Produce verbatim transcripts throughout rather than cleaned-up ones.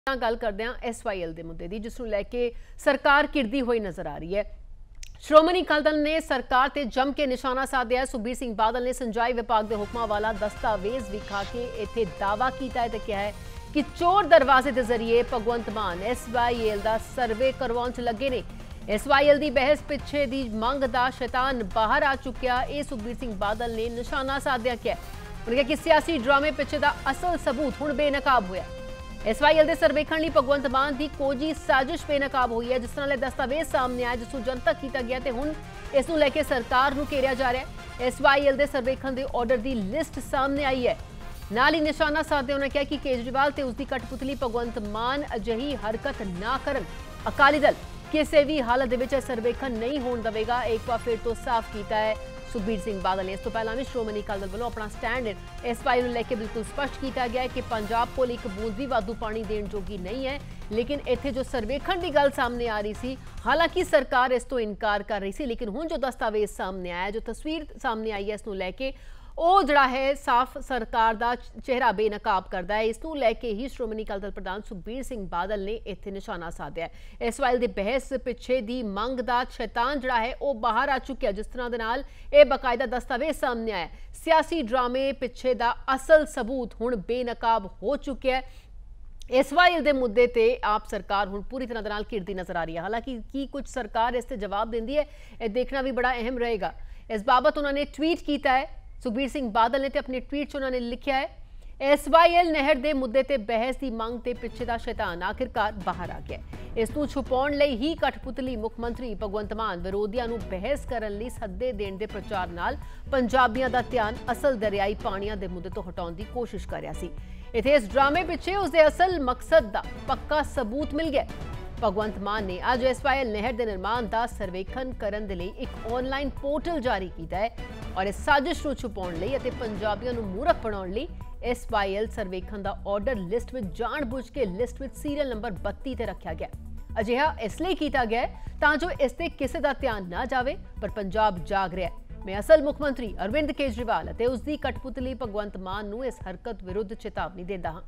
गल करते हैं एस वाई एल के मुद्दे की, जिसनों लैके सरकार घिरदी हुई नजर आ रही है। श्रोमणी अकाली दल ने सरकार ते जम के निशाना साधिया। सुखबीर सिंह बादल ने सिंचाई विभाग के हुक्मां वाला दस्तावेज विखा के इत्थे दावा किया है ते कहा है कि चोर दरवाजे के जरिए भगवंत मान एस वाई एल का सर्वे करवाउण च लगे ने। एस वाई एल की बहस पिछे की मंग का शैतान बाहर आ चुकिया, ये सुखबीर सिंह बादल ने निशाना साधिया किया। उन्होंने कहा कि सियासी ड्रामे पिछे का असल सबूत हुण बेनकाब होया। एस वाई एल के सर्वेखण लई भगवंत मान की कोजी साजिश बेनकाब हुई है, जिस तरह दस्तावेज सामने आया, जिसनूं जनतक किया गया तो हुण इस नूं लैके सरकार नूं घेरिया जा रहा है। एस वाई एल के सर्वेखण के ऑर्डर की लिस्ट सामने आई है। नाल ही निशाना साधते उन्होंने कहा कि केजरीवाल ते उसकी कठपुतली भगवंत मान अजिही हरकत ना करन। अकाली दल किसी भी हालत में सर्वेखण नहीं होने देगा, एक बार फिर तो साफ किया है सुखबीर सिंह बादल ने। इस तो पहला भी श्रोमणी अकाली दल वालों अपना स्टैंड एस वाई एल लेके बिल्कुल स्पष्ट किया गया है कि पंजाब को एक बूंद भी वाधू पानी देने जोगी नहीं है। लेकिन इत्थे जो सर्वेखण की गल सामने आ रही सी, हालांकि सरकार इस तो इनकार कर रही सी, लेकिन हुण जो दस्तावेज सामने आया, जो तस्वीर सामने आई है, इसनूं लैके ਉਹ ਜਿਹੜਾ है साफ सरकार का चेहरा बेनकाब करता है। इसनूं लैके ही श्रोमणी अकाली दल प्रधान सुखबीर सिंह बादल ने इत्थे निशाना साधिया है। एस वाई एल की बहस पिछे की मंग का शैतान जिहड़ा है वो बाहर आ चुकिया, जिस तरह दे नाल ये बाकायदा दस्तावेज सामने आया। सियासी ड्रामे पिछे का असल सबूत हुण बेनकाब हो चुकिया है। एस वाई एल के मुद्दे ते आप सरकार हुण पूरी तरह नाल घिरदी नजर आ रही है। हालांकि की कुछ सरकार इस ते जवाब देंदी है, यह देखना भी बड़ा अहम रहेगा। इस बाबत उन्होंने ट्वीट किया है। सुखबीर सिंह बादल ने तो अपने ट्वीट च उन्होंने लिखा है, एस वाई एल नहर के मुद्दे ते बहस की मंग ते पिछे का शैतान आखिरकार बाहर आ गया। इसनूं छुपाउण लई ही कठपुतली मुख्यमंत्री भगवंत मान विरोधियों नूं बहस करन लई सद्दे देण दे प्रचार नाल पंजाबियों का ध्यान असल दरियाई पाणियां दे मुद्दे तो हटाउण की कोशिश कर रहा सी। इत्थे इस ड्रामे पिछे उसके असल मकसद का पक्का सबूत मिल गया। भगवंत मान ने अज एस वाई एल नहर के निर्माण का सर्वेखण करने के लिए एक ऑनलाइन पोर्टल जारी किया है और इस साजिश को छुपाने लई अते पंजाबियों को मूर्ख बनाने लई एस वाई एल सर्वेखण का ऑर्डर लिस्ट में जानबूझ के लिस्ट में सीरियल नंबर बत्ती ते रखा गया। अजिहा इसलिए किया गया है तां जो इस ते किसी का ध्यान ना जाए, पर पंजाब जाग रहा है। मैं असल मुख्यमंत्री अरविंद केजरीवाल अते उसकी कठपुतली भगवंत मान नूं इस हरकत विरुद्ध चेतावनी देंदा हां।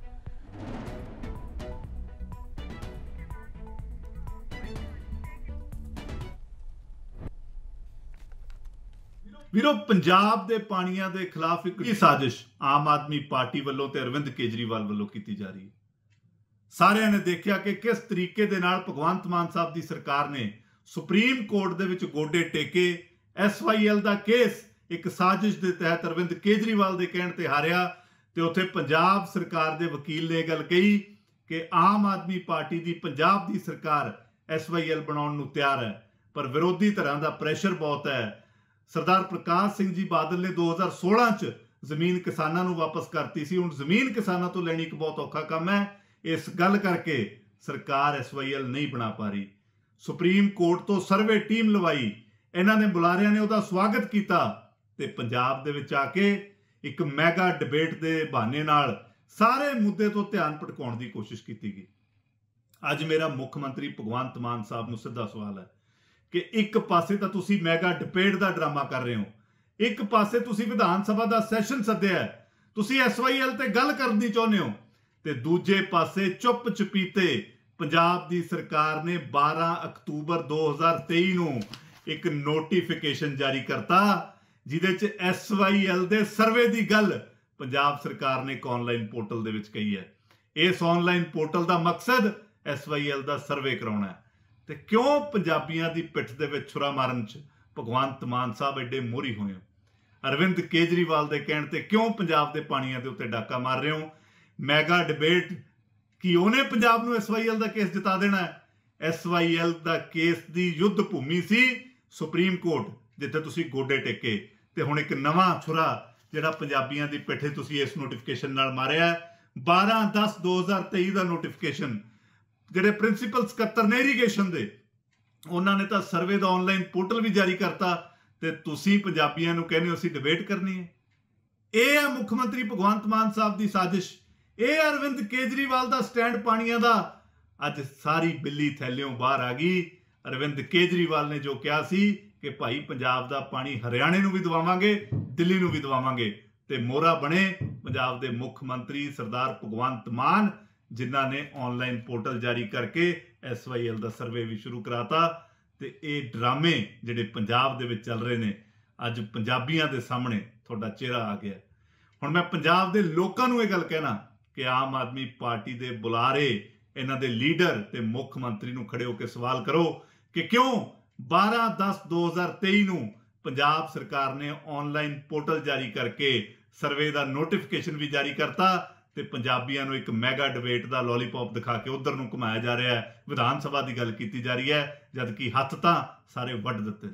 ਵੀਰੋ ਪੰਜਾਬ ਦੇ ਪਾਣੀਆਂ ਦੇ ਖਿਲਾਫ ਇੱਕ ਸਾਜ਼ਿਸ਼ ਆਮ ਆਦਮੀ ਪਾਰਟੀ ਵੱਲੋਂ ਤੇ ਅਰਵਿੰਦ ਕੇਜਰੀਵਾਲ ਵੱਲੋਂ ਕੀਤੀ ਜਾ ਰਹੀ ਹੈ। ਸਾਰਿਆਂ ਨੇ ਦੇਖਿਆ ਕਿ ਕਿਸ ਤਰੀਕੇ ਦੇ ਨਾਲ ਭਗਵੰਤ ਮਾਨ ਸਾਹਿਬ ਦੀ ਸਰਕਾਰ ਨੇ ਸੁਪਰੀਮ ਕੋਰਟ ਦੇ ਵਿੱਚ ਗੋਡੇ ਟੇਕੇ। ਐਸ ਵਾਈ ਐਲ ਦਾ ਕੇਸ ਇੱਕ ਸਾਜ਼ਿਸ਼ ਦੇ ਤਹਿਤ ਅਰਵਿੰਦ ਕੇਜਰੀਵਾਲ ਦੇ ਕਹਿਣ ਤੇ ਹਾਰਿਆ ਤੇ ਉੱਥੇ ਪੰਜਾਬ ਸਰਕਾਰ ਦੇ ਵਕੀਲ ਨੇ ਇਹ ਗੱਲ ਕਹੀ ਕਿ ਆਮ ਆਦਮੀ ਪਾਰਟੀ ਦੀ ਪੰਜਾਬ ਦੀ ਸਰਕਾਰ ਐਸ ਵਾਈ ਐਲ ਬਣਾਉਣ ਨੂੰ ਤਿਆਰ ਹੈ, ਪਰ ਵਿਰੋਧੀ ਧਿਰਾਂ ਦਾ ਪ੍ਰੈਸ਼ਰ ਬਹੁਤ ਹੈ। सरदार प्रकाश सिंह जी बादल ने दो हज़ार सोलह च जमीन किसानों को वापस करती सी। हुण जमीन किसानों तो लैनी एक बहुत औखा काम है। इस गल करके सरकार एस वाई एल नहीं बना पा रही। सुप्रीम कोर्ट तो सर्वे टीम लवाई, इन्हां ने बुलारियां ने उहदा स्वागत किया ते पंजाब दे विच आके एक मैगा डिबेट के बहाने नाल सारे मुद्दे तो ध्यान भटकाउण की कोशिश की गई। अज मेरा मुख मंत्री भगवंत मान साहब नूं सीधा सवाल है कि एक पासे तो तुसी मैगा डिबेट का ड्रामा कर रहे हो, एक पासे तुसी विधान सभा का सैशन सद्या है, तुसी एस वाई एल ते गल करनी चाहते हो, ते दूजे पासे चुप चपीते पंजाब की सरकार ने बारह अक्तूबर दो हज़ार तेई नूं एक नोटिफिकेशन जारी करता जिहदे च एस वाई एल दे सर्वे की गल पंजाब सरकार ने एक ऑनलाइन पोर्टल दे विच कही है। इस ऑनलाइन पोर्टल का मकसद एस वाई एल का सर्वे कराउणा है। ਤੇ ਕਿਉਂ ਪੰਜਾਬੀਆਂ ਦੀ ਪਿੱਠ ਦੇ ਵਿੱਚ ਛੁਰਾ ਮਾਰਨ 'ਚ ਭਗਵੰਤ ਮਾਨ ਸਾਹਿਬ ਐਡੇ ਮੋਹਰੀ ਹੋਏ ਹੋ? ਅਰਵਿੰਦ ਕੇਜਰੀਵਾਲ ਦੇ ਕਹਿਣ ਤੇ ਕਿਉਂ ਪੰਜਾਬ ਦੇ ਪਾਣੀਆਂ ਦੇ ਉੱਤੇ ਡਾਕਾ ਮਾਰ ਰਹੇ ਹੋ? ਮੈਗਾ ਡਿਬੇਟ ਕੀ ਉਹਨੇ ਪੰਜਾਬ ਨੂੰ ਐਸ ਵਾਈ ਐਲ ਦਾ ਕੇਸ ਜਿਤਾ ਦੇਣਾ ਹੈ? ਐਸ ਵਾਈ ਐਲ ਦਾ ਕੇਸ ਦੀ ਯੁੱਧ ਭੂਮੀ ਸੀ ਸੁਪਰੀਮ ਕੋਰਟ, ਜਿੱਥੇ ਤੁਸੀਂ ਗੋਡੇ ਟੇਕੇ, ਤੇ ਹੁਣ ਇੱਕ ਨਵਾਂ ਛੁਰਾ ਜਿਹੜਾ ਪੰਜਾਬੀਆਂ ਦੀ ਪਿੱਠੇ ਤੁਸੀਂ ਇਸ ਨੋਟੀਫਿਕੇਸ਼ਨ ਨਾਲ ਮਾਰਿਆ। ਬਾਰਾਂ ਦਸ ਦੋ ਹਜ਼ਾਰ ਤੇਈ ਦਾ ਨੋਟੀਫਿਕੇਸ਼ਨ ਜਿਹੜੇ ਪ੍ਰਿੰਸੀਪਲ ਸਕੱਤਰ ਨੇ ਇਰੀਗੇਸ਼ਨ ਦੇ, ਉਹਨਾਂ ਨੇ ਤਾਂ ਸਰਵੇ ਦਾ ਆਨਲਾਈਨ ਪੋਰਟਲ ਵੀ ਜਾਰੀ ਕਰਤਾ ਤੇ ਤੁਸੀਂ ਪੰਜਾਬੀਆਂ ਨੂੰ ਕਹਿੰਦੇ ਹੋ ਅਸੀਂ ਡਿਬੇਟ ਕਰਨੀ ਹੈ। ਇਹ ਹੈ ਮੁੱਖ ਮੰਤਰੀ ਭਗਵੰਤ ਮਾਨ ਸਾਹਿਬ ਦੀ ਸਾਜ਼ਿਸ਼। ਇਹ ਅਰਵਿੰਦ ਕੇਜਰੀਵਾਲ ਦਾ ਸਟੈਂਡ ਪਾਣੀਆਂ ਦਾ। ਅੱਜ ਸਾਰੀ ਬਿੱਲੀ ਥੈਲਿਓਂ ਬਾਹਰ ਆ ਗਈ। ਅਰਵਿੰਦ ਕੇਜਰੀਵਾਲ ਨੇ ਜੋ ਕਿਹਾ ਸੀ ਕਿ ਭਾਈ ਪੰਜਾਬ ਦਾ ਪਾਣੀ ਹਰਿਆਣੇ ਨੂੰ ਵੀ ਦਵਾਵਾਂਗੇ, ਦਿੱਲੀ ਨੂੰ ਵੀ ਦਵਾਵਾਂਗੇ, ਤੇ ਮੋਹਰਾ ਬਣੇ ਪੰਜਾਬ ਦੇ ਮੁੱਖ ਮੰਤਰੀ ਸਰਦਾਰ ਭਗਵੰਤ ਮਾਨ, ਜਿਨ੍ਹਾਂ ਨੇ ਆਨਲਾਈਨ ਪੋਰਟਲ ਜਾਰੀ ਕਰਕੇ ਐਸ ਵਾਈ ਐਲ ਦਾ ਸਰਵੇ ਵੀ ਸ਼ੁਰੂ ਕਰਾਤਾ ਤੇ ਇਹ ਡਰਾਮੇ ਜਿਹੜੇ ਪੰਜਾਬ ਦੇ ਵਿੱਚ ਚੱਲ ਰਹੇ ਨੇ ਅੱਜ ਪੰਜਾਬੀਆਂ ਦੇ ਸਾਹਮਣੇ ਤੁਹਾਡਾ ਚਿਹਰਾ ਆ ਗਿਆ। ਹੁਣ ਮੈਂ ਪੰਜਾਬ ਦੇ ਲੋਕਾਂ ਨੂੰ ਇਹ ਗੱਲ ਕਹਿਣਾ ਕਿ ਆਮ ਆਦਮੀ ਪਾਰਟੀ ਦੇ ਬੁਲਾਰੇ ਇਹਨਾਂ ਦੇ ਲੀਡਰ ਤੇ ਮੁੱਖ ਮੰਤਰੀ ਨੂੰ ਖੜੇ ਹੋ ਕੇ ਸਵਾਲ ਕਰੋ ਕਿ ਕਿਉਂ ਬਾਰਾਂ ਦਸ ਦੋ ਹਜ਼ਾਰ ਤੇਈ ਨੂੰ ਪੰਜਾਬ ਸਰਕਾਰ ਨੇ ਆਨਲਾਈਨ ਪੋਰਟਲ ਜਾਰੀ ਕਰਕੇ ਸਰਵੇ ਦਾ ਨੋਟੀਫਿਕੇਸ਼ਨ ਵੀ ਜਾਰੀ ਕਰਤਾ ਤੇ ਪੰਜਾਬੀਆਂ ਨੂੰ ਇੱਕ ਮੈਗਾ ਡਿਬੇਟ ਦਾ ਲੋਲੀਪੌਪ ਦਿਖਾ ਕੇ ਉਧਰ ਨੂੰ ਘੁਮਾਇਆ ਜਾ ਰਿਹਾ ਹੈ, ਵਿਧਾਨ ਸਭਾ ਦੀ ਗੱਲ ਕੀਤੀ ਜਾ ਰਹੀ ਹੈ, ਜਦ ਕਿ ਹੱਥ ਤਾਂ ਸਾਰੇ ਵੱਢ ਦਿੱਤੇ।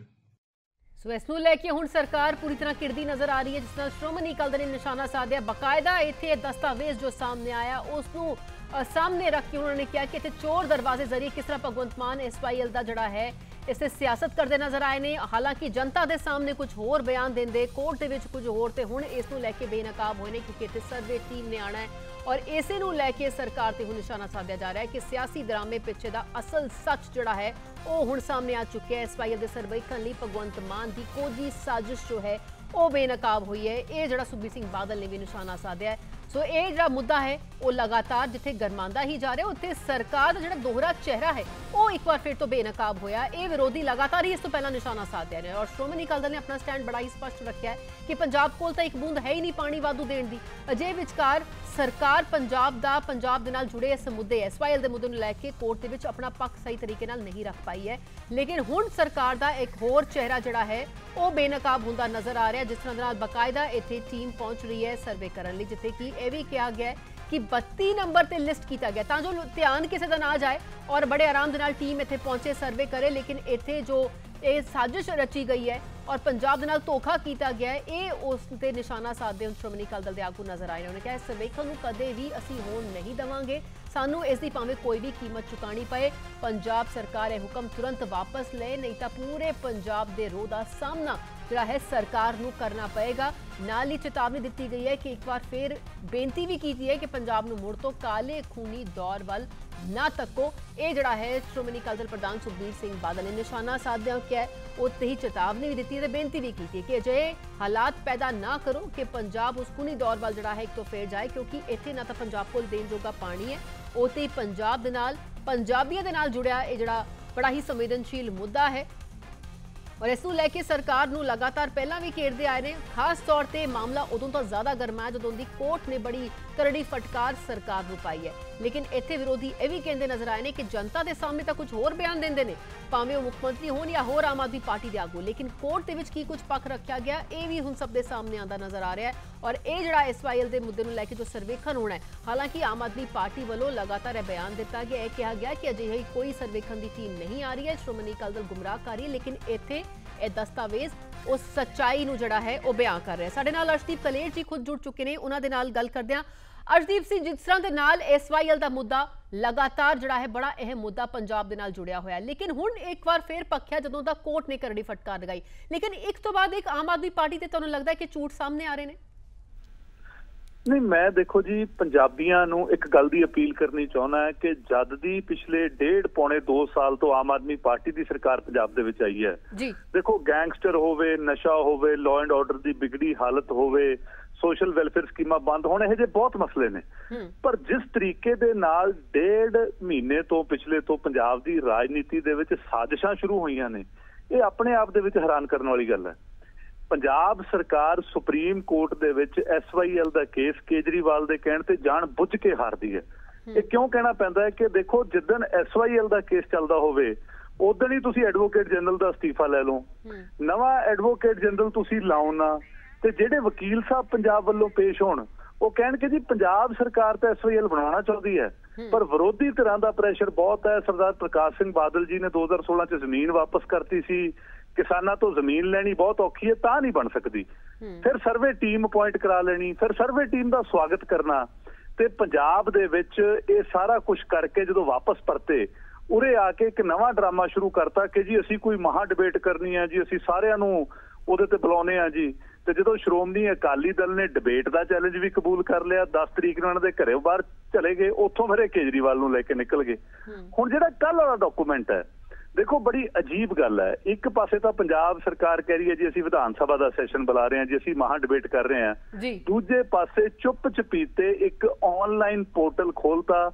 ਸੋ ਇਸ ਨੂੰ ਲੈ ਕੇ ਹੁਣ ਸਰਕਾਰ ਪੂਰੀ ਤਰ੍ਹਾਂ ਕਿਰਦੀ ਨਜ਼ਰ ਆ ਰਹੀ ਹੈ, ਜਿਸ ਨਾਲ ਸ਼੍ਰੋਮਣੀ ਅਕਾਲੀ ਦਲ ਨੇ ਨਿਸ਼ਾਨਾ ਸਾਧਿਆ। ਬਕਾਇਦਾ ਇੱਥੇ ਦਸਤਾਵੇਜ਼ ਜੋ ਸਾਹਮਣੇ ਆਇਆ ਉਸ ਨੂੰ ਸਾਹਮਣੇ ਰੱਖ ਕੇ ਉਹਨਾਂ ਨੇ ਕਿਹਾ ਕਿ ਇੱਥੇ ਚੋਰ ਦਰਵਾਜ਼ੇ ਜ਼ਰੀਏ ਕਿਸ ਤਰ੍ਹਾਂ Bhagwant Mann S Y L ਦਾ ਜਿਹੜਾ ਹੈ ਇਸ ਤੇ ਸਿਆਸਤ ਕਰਦੇ ਨਜ਼ਰ ਆਏ ਨੇ। ਹਾਲਾਂਕਿ ਜਨਤਾ ਦੇ ਸਾਹਮਣੇ ਕੁਝ ਹੋਰ ਬਿਆਨ ਦਿੰਦੇ, ਕੋਰਟ ਦੇ ਵਿੱਚ ਕੁਝ ਹੋਰ, ਤੇ ਹੁਣ ਇਸ ਨੂੰ ਲੈ ਕੇ ਬੇਨਕਾਬ ਹੋਏ ਨੇ ਕਿਉਂਕਿ ਇੱਥੇ ਸਰਵੇ ਟੀਮ ਨੇ ਆਣਾ ਹੈ ਔਰ ਇਸੇ ਨੂੰ ਲੈ ਕੇ ਸਰਕਾਰ ਤੇ ਹੁਣ ਨਿਸ਼ਾਨਾ ਸਾਧਿਆ ਜਾ ਰਿਹਾ ਹੈ ਕਿ ਸਿਆਸੀ ਡਰਾਮੇ ਪਿੱਛੇ ਦਾ ਅਸਲ ਸੱਚ ਜਿਹੜਾ ਹੈ ਉਹ ਹੁਣ ਸਾਹਮਣੇ ਆ ਚੁੱਕਿਆ ਹੈ। ਐਸ ਵਾਈ ਐਲ ਦੇ ਸਰਵੇਖਣ ਲਈ ਭਗਵੰਤ ਮਾਨ ਦੀ ਕੋਝੀ ਸਾਜ਼ਿਸ਼ ਜੋ ਹੈ ਉਹ ਬੇਨਕਾਬ ਹੋਈ ਹੈ। ਇਹ ਜਿਹੜਾ ਸੁਖਬੀਰ ਸਿੰਘ ਬਾਦਲ ਨੇ ਵੀ ਨਿਸ਼ਾਨਾ ਸਾਧਿਆ ਹੈ। ਸੋ ਇਹ ਜਿਹੜਾ ਮੁੱਦਾ ਹੈ ਉਹ ਲਗਾਤਾਰ ਜਿੱਥੇ ਗਰਮਾਂਦਾ ਹੀ ਜਾ ਰਿਹਾ, ਉੱਥੇ ਸਰਕਾਰ ਦਾ ਜਿਹੜਾ ਦੋਹਰਾ ਚਿਹਰਾ ਹੈ ਉਹ ਇੱਕ ਵਾਰ ਫਿਰ ਤੋਂ ਬੇਨਕਾਬ ਹੋਇਆ। ਇਹ ਵਿਰੋਧੀ ਲਗਾਤਾਰ ਹੀ ਇਸ ਤੋਂ ਪਹਿਲਾਂ ਨਿਸ਼ਾਨਾ ਸਾਧਿਆ ਰਿਹਾ ਔਰ ਸ਼੍ਰੋਮਣੀ ਅਕਾਲੀ ਦਲ ਨੇ ਆਪਣਾ ਸਟੈਂਡ ਬੜਾ ਹੀ ਸਪਸ਼ਟ ਰੱਖਿਆ ਹੈ ਕਿ ਪੰਜਾਬ ਕੋਲ ਤਾਂ ਇੱਕ ਬੂੰਦ ਹੈ ਹੀ ਨਹੀਂ ਪਾਣੀ ਵਾਧੂ ਦੇਣ ਦੀ। ਅਜੇ ਵਿਚਕਾਰ ਸਰਕਾਰ ਪੰਜਾਬ ਦਾ ਪੰਜਾਬ ਦੇ ਨਾਲ ਜੁੜੇ ਇਸ ਮੁੱਦੇ ਐਸ ਵਾਈ ਐਲ ਦੇ ਮੁੱਦੇ ਨੂੰ ਲੈ ਕੇ ਕੋਰਟ ਦੇ ਵਿੱਚ ਆਪਣਾ ਪੱਖ ਸਹੀ ਤਰੀਕੇ ਨਾਲ ਨਹੀਂ ਰੱਖ ਪਾਈ ਹੈ। ਲੇਕਿਨ ਹੁਣ ਸਰਕਾਰ ਦਾ ਇੱਕ ਹੋਰ ਚਿਹਰਾ ਜਿਹੜਾ ਹੈ ਉਹ ਬੇਨਕਾਬ ਹੁੰਦਾ ਨਜ਼ਰ ਆ ਰਿਹਾ, ਜਿਸ ਤਰ੍ਹਾਂ ਦੇ ਨਾਲ ਬਕਾਇਦਾ ਇੱਥੇ ਟੀਮ ਪਹੁੰਚ ਰਹੀ ਹੈ ਸਰਵੇ ਕਰਨ ਲਈ, ਜਿੱਥੇ ਕਿ ਇਹ ਵੀ ਕਿਹਾ ਗਿਆ ਕਿ ਬੱਤੀ ਨੰਬਰ ਤੇ ਲਿਸਟ ਕੀਤਾ ਗਿਆ ਤਾਂ ਜੋ ਧਿਆਨ ਕਿਸੇ ਦਾ ਨਾ ਜਾਏ ਔਰ ਬੜੇ ਆਰਾਮ ਦੇ ਨਾਲ ਟੀਮ ਇੱਥੇ ਪਹੁੰਚੇ ਸਰਵੇ ਕਰੇ। ਲੇਕਿਨ ਇੱਥੇ ਜੋ ਇਹ ਸਾਜ਼ਿਸ਼ ਰਚੀ ਗਈ ਹੈ ਔਰ ਪੰਜਾਬ ਦੇ ਨਾਲ ਧੋਖਾ ਕੀਤਾ ਗਿਆ ਹੈ, ਇਹ ਉਸ ਤੇ ਨਿਸ਼ਾਨਾ ਸਾਧਦੇ ਹੁਣ ਸ਼੍ਰੋਮਣੀ ਅਕਾਲੀ ਦਲ ਦੇ ਆਗੂ ਨਜ਼ਰ ਆਏ ਨੇ। ਉਹਨੇ ਕਿਹਾ ਸਰਵੇਖਣ ਨੂੰ ਕਦੇ ਵੀ ਅਸੀਂ ਹੋਣ ਨਹੀਂ ਦੇਵਾਂਗੇ, ਸਾਨੂੰ ਇਸ ਦੀ ਭਾਵੇਂ ਕੋਈ ਵੀ ਕੀਮਤ ਚੁਕਾਣੀ ਪਏ। ਪੰਜਾਬ ਸਰਕਾਰ ਇਹ ਹੁਕਮ ਤੁਰੰਤ ਵਾਪਸ ਲਏ, ਨਹੀਂ ਤਾਂ ਪੂਰੇ ਪੰਜਾਬ ਦੇ ਰੋਹ ਦਾ ਸਾਹਮਣਾ ਜਿਹੜਾ ਹੈ ਸਰਕਾਰ ਨੂੰ ਕਰਨਾ ਪਏਗਾ। ਨਾਲ ਹੀ ਚੇਤਾਵਨੀ ਦਿੱਤੀ ਗਈ ਹੈ ਕਿ ਇੱਕ ਵਾਰ ਫਿਰ ਬੇਨਤੀ ਵੀ ਕੀਤੀ ਹੈ ਕਿ ਪੰਜਾਬ ਨੂੰ ਮੁੜ ਤੋਂ ਕਾਲੇ ਖੂਨੀ ਦੌਰ ਵੱਲ ਨਾ ਤੱਕੋ। ਇਹ ਜਿਹੜਾ ਹੈ ਸ਼੍ਰੋਮਣੀ ਅਕਾਲੀ ਦਲ ਪ੍ਰਧਾਨ ਸੁਖਬੀਰ ਸਿੰਘ ਬਾਦਲ ਨੇ ਨਿਸ਼ਾਨਾ ਸਾਧਦਿਆਂ ਕਿਹਾ, ਉੱਥੇ ਹੀ ਚੇਤਾਵਨੀ ਵੀ ਦਿੱਤੀ ਹੈ ਤੇ ਬੇਨਤੀ ਵੀ ਕੀਤੀ ਹੈ ਕਿ ਅਜਿਹੇ ਹਾਲਾਤ ਪੈਦਾ ਨਾ ਕਰੋ ਕਿ ਪੰਜਾਬ ਉਸ ਖੂਨੀ ਦੌਰ ਵੱਲ ਜਿਹੜਾ ਹੈ ਇੱਕ ਤੋਂ ਫੇਰ ਜਾਏ, ਕਿਉਂਕਿ ਇੱਥੇ ਨਾ ਤਾਂ ਪੰਜਾਬ ਕੋਲ ਦੇਣ ਜੋਗਾ ਪਾਣੀ ਹੈ, ਉੱਥੇ ਹੀ ਪੰਜਾਬ ਦੇ ਨਾਲ ਪੰਜਾਬੀਆਂ ਦੇ ਨਾਲ ਜੁੜਿਆ ਇਹ ਜਿਹੜਾ ਬੜਾ ਹੀ ਸੰਵੇਦਨਸ਼ੀਲ ਮੁੱਦਾ ਹੈ ਔਰ ਇਸ ਨੂੰ ਲੈ ਕੇ ਸਰਕਾਰ ਨੂੰ ਲਗਾਤਾਰ ਪਹਿਲਾਂ ਵੀ ਘੇਰਦੇ ਆਏ ਨੇ। ਖਾਸ ਤੌਰ ਤੇ ਮਾਮਲਾ ਉਦੋਂ ਤੋਂ ਜ਼ਿਆਦਾ ਗਰਮਾਇਆ ਜਦੋਂ ਦੀ ਕੋਰਟ ਨੇ ਬੜੀ ਕਰੜੀ ਫਟਕਾਰ ਸਰਕਾਰ ਨੂੰ ਪਾਈ ਹੈ। ਲੇਕਿਨ ਇੱਥੇ ਵਿਰੋਧੀ ਇਹ ਵੀ ਕਹਿੰਦੇ ਨਜ਼ਰ ਆਏ ਨੇ ਕਿ ਜਨਤਾ ਦੇ ਸਾਹਮਣੇ ਤਾਂ ਕੁਝ ਹੋਰ ਬਿਆਨ ਦਿੰਦੇ ਨੇ, ਭਾਵੇਂ ਉਹ ਮੁੱਖ ਮੰਤਰੀ ਹੋਣ ਜਾਂ ਹੋਰ ਆਮ ਆਦਮੀ ਪਾਰਟੀ ਦੇ ਆਗੂ, ਲੇਕਿਨ ਕੋਰਟ ਦੇ ਵਿੱਚ ਕੀ ਕੁਝ ਪੱਖ ਰੱਖਿਆ ਗਿਆ ਇਹ ਵੀ ਹੁਣ ਸਭ ਦੇ ਸਾਹਮਣੇ ਆਉਂਦਾ ਨਜ਼ਰ ਆ ਰਿਹਾ ਹੈ। ਔਰ ਇਹ ਜਿਹੜਾ ਐਸ ਵਾਈ ਐਲ ਦੇ ਮੁੱਦੇ ਨੂੰ ਲੈ ਕੇ ਜੋ ਸਰਵੇਖਣ ਹੋਣਾ ਹੈ, ਹਾਲਾਂਕਿ ਆਮ ਆਦਮੀ ਪਾਰਟੀ ਵੱਲੋਂ ਲਗਾਤਾਰ ਇਹ ਬਿਆਨ ਦਿੱਤਾ ਗਿਆ, ਇਹ ਕਿਹਾ ਗਿਆ ਕਿ ਅਜਿਹੀ ਕੋਈ ਸਰਵੇਖਣ ਦੀ ਟੀਮ ਨਹੀਂ ਆ ਰਹੀ ਹੈ, ਸ਼੍ਰੋਮਣੀ ਅਕਾਲੀ ਦਲ ਗੁੰਮਰਾਹ ਕਰ ਰਹੀ ਹੈ, ਲੇਕਿਨ ਇੱਥੇ ਇਹ ਦਸਤਾਵੇਜ਼ ਉਸ ਸੱਚਾਈ ਨੂੰ ਜਿਹੜਾ ਹੈ ਉਹ ਬਿਆਨ ਕਰ ਰਿਹਾ। ਸਾਡੇ ਨਾਲ ਅਰਸ਼ਦੀਪ ਕਲੇਰ ਜੀ ਖੁਦ ਜੁੜ ਚੁੱਕੇ ਨੇ, ਉਹਨਾਂ ਦੇ ਨਾਲ ਗੱਲ ਕਰਦੇ ਹਾਂ। ਅਰਸ਼ਦੀਪ ਸਿੰਘ, ਜਿਸ ਤਰ੍ਹਾਂ ਦੇ ਨਾਲ ਐਸ ਵਾਈ ਐਲ ਦਾ ਮੁੱਦਾ ਲਗਾਤਾਰ ਜਿਹੜਾ ਹੈ ਬੜਾ ਅਹਿਮ ਮੁੱਦਾ ਪੰਜਾਬ ਦੇ ਨਾਲ ਜੁੜਿਆ ਹੋਇਆ, ਲੇਕਿਨ ਹੁਣ ਇੱਕ ਵਾਰ ਫੇਰ ਪੱਖਿਆ ਜਦੋਂ ਦਾ ਕੋਰਟ ਨੇ ਕਰੜੀ ਫਟਕਾਰ ਲਗਾਈ, ਲੇਕਿਨ ਇੱਕ ਤੋਂ ਬਾਅਦ ਇੱਕ ਆਮ ਆਦਮੀ ਪਾਰਟੀ ਤੇ ਤੁਹਾਨੂੰ ਲੱਗਦਾ ਹੈ ਕਿ ਝੂਠ ਸਾਹਮਣੇ ਆ ਰਹੇ ਨੇ? ਨਹੀਂ, ਮੈਂ ਦੇਖੋ ਜੀ ਪੰਜਾਬੀਆਂ ਨੂੰ ਇੱਕ ਗੱਲ ਦੀ ਅਪੀਲ ਕਰਨੀ ਚਾਹੁੰਦਾ ਹੈ ਕਿ ਜਦ ਦੀ ਪਿਛਲੇ ਡੇਢ ਪੌਣੇ ਦੋ ਸਾਲ ਤੋਂ ਆਮ ਆਦਮੀ ਪਾਰਟੀ ਦੀ ਸਰਕਾਰ ਪੰਜਾਬ ਦੇ ਵਿੱਚ ਆਈ ਹੈ ਜੀ, ਦੇਖੋ ਗੈਂਗਸਟਰ ਹੋਵੇ, ਨਸ਼ਾ ਹੋਵੇ, ਲਾਅ ਐਂਡ ਆਰਡਰ ਦੀ ਵਿਗੜੀ ਹਾਲਤ ਹੋਵੇ, ਸੋਸ਼ਲ ਵੈਲਫੇਅਰ ਸਕੀਮਾਂ ਬੰਦ ਹੋਣ, ਇਹੋ ਜਿਹੇ ਬਹੁਤ ਮਸਲੇ ਨੇ। ਪਰ ਜਿਸ ਤਰੀਕੇ ਦੇ ਨਾਲ ਡੇਢ ਮਹੀਨੇ ਤੋਂ ਪਿਛਲੇ ਤੋਂ ਪੰਜਾਬ ਦੀ ਰਾਜਨੀਤੀ ਦੇ ਵਿੱਚ ਸਾਜ਼ਿਸ਼ਾਂ ਸ਼ੁਰੂ ਹੋਈਆਂ ਨੇ, ਇਹ ਆਪਣੇ ਆਪ ਦੇ ਵਿੱਚ ਹੈਰਾਨ ਕਰਨ ਵਾਲੀ ਗੱਲ ਹੈ। ਪੰਜਾਬ ਸਰਕਾਰ ਸੁਪਰੀਮ ਕੋਰਟ ਦੇ ਵਿੱਚ ਐਸ ਵਾਈ ਐਲ ਦਾ ਕੇਸ ਕੇਜਰੀਵਾਲ ਦੇ ਕਹਿਣ ਤੇ ਜਾਣ ਬੁੱਝ ਕੇ ਹਾਰਦੀ ਹੈ। ਇਹ ਕਿਉਂ ਕਹਿਣਾ ਪੈਂਦਾ ਹੈ ਕਿ ਦੇਖੋ ਜਿੱਦਣ ਐਸ ਵਾਈ ਐਲ ਦਾ ਕੇਸ ਚੱਲਦਾ ਹੋਵੇ ਉਦੋਂ ਹੀ ਤੁਸੀਂ ਐਡਵੋਕੇਟ ਜਨਰਲ ਦਾ ਅਸਤੀਫਾ ਲੈ ਲਓ, ਨਵਾਂ ਐਡਵੋਕੇਟ ਜਨਰਲ ਤੁਸੀਂ ਲਾਓ ਨਾ, ਤੇ ਜਿਹੜੇ ਵਕੀਲ ਸਾਹਿਬ ਪੰਜਾਬ ਵੱਲੋਂ ਪੇਸ਼ ਹੋਣ ਉਹ ਕਹਿਣ ਕਿ ਜੀ ਪੰਜਾਬ ਸਰਕਾਰ ਤਾਂ ਐਸ ਵਾਈ ਐਲ ਬਣਾਉਣਾ ਚਾਹੁੰਦੀ ਹੈ, ਪਰ ਵਿਰੋਧੀ ਧਿਰਾਂ ਦਾ ਪ੍ਰੈਸ਼ਰ ਬਹੁਤ ਹੈ। ਸਰਦਾਰ ਪ੍ਰਕਾਸ਼ ਸਿੰਘ ਬਾਦਲ ਜੀ ਨੇ ਦੋ ਹਜ਼ਾਰ ਸੋਲਾਂ ਚ ਜ਼ਮੀਨ ਵਾਪਸ ਕਰਤੀ ਸੀ, ਕਿਸਾਨਾਂ ਤੋਂ ਜ਼ਮੀਨ ਲੈਣੀ ਬਹੁਤ ਔਖੀ ਹੈ, ਤਾਂ ਨਹੀਂ ਬਣ ਸਕਦੀ। ਫਿਰ ਸਰਵੇ ਟੀਮ ਅਪੁਆਇੰਟ ਕਰਾ ਲੈਣੀ, ਫਿਰ ਸਰਵੇ ਟੀਮ ਦਾ ਸਵਾਗਤ ਕਰਨਾ, ਤੇ ਪੰਜਾਬ ਦੇ ਵਿੱਚ ਇਹ ਸਾਰਾ ਕੁਝ ਕਰਕੇ ਜਦੋਂ ਵਾਪਸ ਪਰਤੇ ਉਰੇ ਆ ਕੇ ਇੱਕ ਨਵਾਂ ਡਰਾਮਾ ਸ਼ੁਰੂ ਕਰਤਾ ਕਿ ਜੀ ਅਸੀਂ ਕੋਈ ਮਹਾ ਡਿਬੇਟ ਕਰਨੀ ਹੈ ਜੀ, ਅਸੀਂ ਸਾਰਿਆਂ ਨੂੰ ਉਹਦੇ ਤੇ ਬੁਲਾਉਨੇ ਆ ਜੀ। ਤੇ ਜਦੋਂ ਸ਼੍ਰੋਮਣੀ ਅਕਾਲੀ ਦਲ ਨੇ ਡਿਬੇਟ ਦਾ ਚੈਲੰਜ ਵੀ ਕਬੂਲ ਕਰ ਲਿਆ, ਦਸ ਤਰੀਕ ਨੂੰ ਉਹਨਾਂ ਦੇ ਘਰੇ ਬਾਹਰ ਚਲੇ ਗਏ, ਉੱਥੋਂ ਫਿਰ ਕੇਜਰੀਵਾਲ ਨੂੰ ਲੈ ਕੇ ਨਿਕਲ ਗਏ। ਹੁਣ ਜਿਹੜਾ ਕੱਲ ਵਾਲਾ ਡਾਕੂਮੈਂਟ ਹੈ, ਦੇਖੋ ਬੜੀ ਅਜੀਬ ਗੱਲ ਹੈ। ਇੱਕ ਪਾਸੇ ਤਾਂ ਪੰਜਾਬ ਸਰਕਾਰ ਕਹਿ ਰਹੀ ਹੈ ਜੀ ਅਸੀਂ ਵਿਧਾਨ ਸਭਾ ਦਾ ਸੈਸ਼ਨ ਬੁਲਾ ਰਹੇ ਹਾਂ ਜੀ, ਅਸੀਂ ਮਹਾ ਡਿਬੇਟ ਕਰ ਰਹੇ ਹਾਂ, ਦੂਜੇ ਪਾਸੇ ਚੁੱਪ ਚਪੀਤੇ ਇੱਕ ਆਨਲਾਈਨ ਪੋਰਟਲ ਖੋਲਤਾ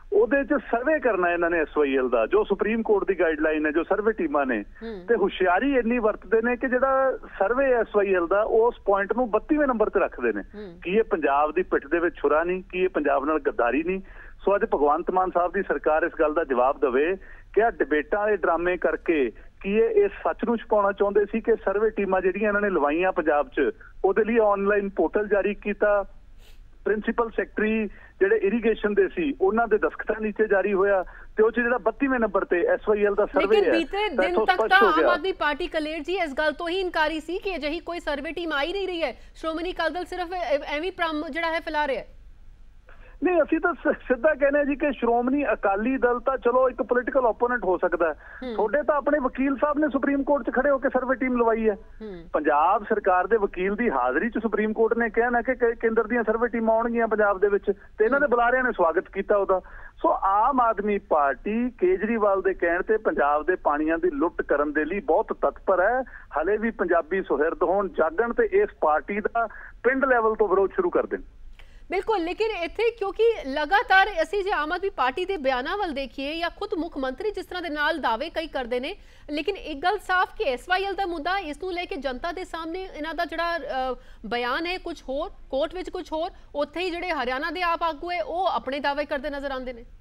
ਉਹਦੇ ਚ ਸਰਵੇ ਕਰਨਾ ਇਹਨਾਂ ਨੇ ਐਸ ਵਾਈ ਐਲ ਦਾ, ਜੋ ਸੁਪਰੀਮ ਕੋਰਟ ਦੀ ਗਾਈਡਲਾਈਨ ਹੈ, ਜੋ ਸਰਵੇ ਟੀਮਾਂ ਨੇ, ਤੇ ਹੁਸ਼ਿਆਰੀ ਇੰਨੀ ਵਰਤਦੇ ਨੇ ਕਿ ਜਿਹੜਾ ਸਰਵੇ ਐਸ ਵਾਈ ਐਲ ਦਾ ਉਸ ਪੁਆਇੰਟ ਨੂੰ ਬੱਤੀਵੇਂ ਨੰਬਰ ਤੇ ਰੱਖਦੇ ਨੇ ਕਿ ਇਹ ਪੰਜਾਬ ਦੀ ਪਿੱਠ ਦੇ ਵਿੱਚ ਛੁਰਾ ਨਹੀਂ, ਕਿ ਇਹ ਪੰਜਾਬ ਨਾਲ ਗੱਦਾਰੀ ਨਹੀਂ। ਸੋ ਅੱਜ ਭਗਵੰਤ ਮਾਨ ਸਾਹਿਬ ਦੀ ਸਰਕਾਰ ਇਸ ਗੱਲ ਦਾ ਜਵਾਬ ਦੇਵੇ ਕਿ ਆ ਡਿਬੇਟਾਂ ਦੇ ਡਰਾਮੇ ਕਰਕੇ ਕੀ ਇਹ ਇਸ ਸੱਚ ਨੂੰ ਛੁਪਾਉਣਾ ਚਾਹੁੰਦੇ ਸੀ ਕਿ ਸਰਵੇ ਟੀਮਾਂ ਜਿਹੜੀਆਂ ਇਹਨਾਂ ਨੇ ਲਵਾਈਆਂ ਪੰਜਾਬ 'ਚ, ਉਹਦੇ ਲਈ ਆਨਲਾਈਨ ਪੋਰਟਲ ਜਾਰੀ ਕੀਤਾ, ਪ੍ਰਿੰਸੀਪਲ ਸੈਕਟਰੀ ਜਿਹੜੇ ਇਰੀਗੇਸ਼ਨ ਦੇ ਸੀ ਉਹਨਾਂ ਦੇ ਦਸਖਤਾਂ ਨੀਚੇ ਜਾਰੀ ਹੋਇਆ, ਤੇ ਉਹ 'ਚ ਜਿਹੜਾ ਬੱਤੀਵੇਂ ਨੰਬਰ ਤੇ ਐਸ ਵਾਈ ਐਲ ਦਾ ਸਰਵੇ ਹੈ। ਲੇਕਿਨ ਬੀਤੇ ਦਿਨ ਤੱਕ ਤਾਂ ਆਮ ਆਦਮੀ ਪਾਰਟੀ ਕਲੇਰ ਜੀ ਇਸ ਗੱਲ ਤੋਂ ਹੀ ਇਨਕਾਰੀ ਸੀ ਕਿ ਅਜਿਹੀ ਕੋਈ ਸਰਵੇ ਟੀਮ ਆਈ ਨਹੀਂ ਰਹੀ ਹੈ, ਸ਼੍ਰੋਮਣੀ ਅਕਾਲੀ ਦਲ ਸਿਰਫ ਐਵੇਂ ਭ੍ਰਮ ਜਿਹੜਾ ਹੈ ਫੈਲਾ ਰਿਹਾ ਹੈ। ਨਹੀਂ, ਅਸੀਂ ਤਾਂ ਸਿੱਧਾ ਕਹਿੰਦੇ ਜੀ ਕਿ ਸ਼੍ਰੋਮਣੀ ਅਕਾਲੀ ਦਲ ਤਾਂ ਚਲੋ ਇੱਕ ਪੋਲੀਟੀਕਲ ਓਪੋਨੈਂਟ ਹੋ ਸਕਦਾ ਹੈ, ਤੁਹਾਡੇ ਤਾਂ ਆਪਣੇ ਵਕੀਲ ਸਾਹਿਬ ਨੇ ਸੁਪਰੀਮ ਕੋਰਟ 'ਚ ਖੜੇ ਹੋ ਕੇ ਸਰਵੇ ਟੀਮ ਲਵਾਈ ਹੈ। ਪੰਜਾਬ ਸਰਕਾਰ ਦੇ ਵਕੀਲ ਦੀ ਹਾਜ਼ਰੀ 'ਚ ਸੁਪਰੀਮ ਕੋਰਟ ਨੇ ਕਿਹਾ ਨਾ ਕਿ ਕੇਂਦਰ ਦੀਆਂ ਸਰਵੇ ਟੀਮਾਂ ਆਉਣਗੀਆਂ ਪੰਜਾਬ ਦੇ ਵਿੱਚ, ਤੇ ਇਹਨਾਂ ਦੇ ਬੁਲਾਰਿਆਂ ਨੇ ਸਵਾਗਤ ਕੀਤਾ ਉਹਦਾ। ਸੋ ਆਮ ਆਦਮੀ ਪਾਰਟੀ ਕੇਜਰੀਵਾਲ ਦੇ ਕਹਿਣ ਤੇ ਪੰਜਾਬ ਦੇ ਪਾਣੀਆਂ ਦੀ ਲੁੱਟ ਕਰਨ ਦੇ ਲਈ ਬਹੁਤ ਤਤਪਰ ਹੈ। ਹਲੇ ਵੀ ਪੰਜਾਬੀ ਸੁਹਿਰਦ ਹੋਣ, ਜਾਗਣ ਤੇ ਇਸ ਪਾਰਟੀ ਦਾ ਪਿੰਡ ਲੈਵਲ ਤੋਂ ਵਿਰੋਧ ਸ਼ੁਰੂ ਕਰ ਦੇਣ। ਬਿਲਕੁਲ, ਲੇਕਿਨ ਇੱਥੇ ਕਿਉਂਕਿ ਲਗਾਤਾਰ ਅਸੀਂ ਜੇ ਆਮ ਆਦਮੀ ਪਾਰਟੀ ਦੇ ਬਿਆਨਾਂ ਵੱਲ ਦੇਖੀਏ ਜਾਂ ਖੁਦ ਮੁੱਖ ਮੰਤਰੀ ਜਿਸ ਤਰ੍ਹਾਂ ਦੇ ਨਾਲ ਦਾਅਵੇ ਕਈ ਕਰਦੇ ਨੇ, ਲੇਕਿਨ ਇੱਕ ਗੱਲ ਸਾਫ਼ ਕਿ ਐਸ ਵਾਈ ਐਲ ਦਾ ਮੁੱਦਾ ਇਸ ਨੂੰ ਲੈ ਕੇ ਜਨਤਾ ਦੇ ਸਾਹਮਣੇ ਇਹਨਾਂ ਦਾ ਜਿਹੜਾ ਬਿਆਨ ਹੈ ਕੁਝ ਹੋਰ, ਕੋਰਟ ਵਿੱਚ ਕੁਝ ਹੋਰ, ਉੱਥੇ ਹੀ ਜਿਹੜੇ ਹਰਿਆਣਾ ਦੇ ਆਪ ਆਗੂ ਹੈ ਉਹ ਆਪਣੇ ਦਾਅਵੇ ਕਰਦੇ ਨਜ਼ਰ ਆਉਂਦੇ ਨੇ।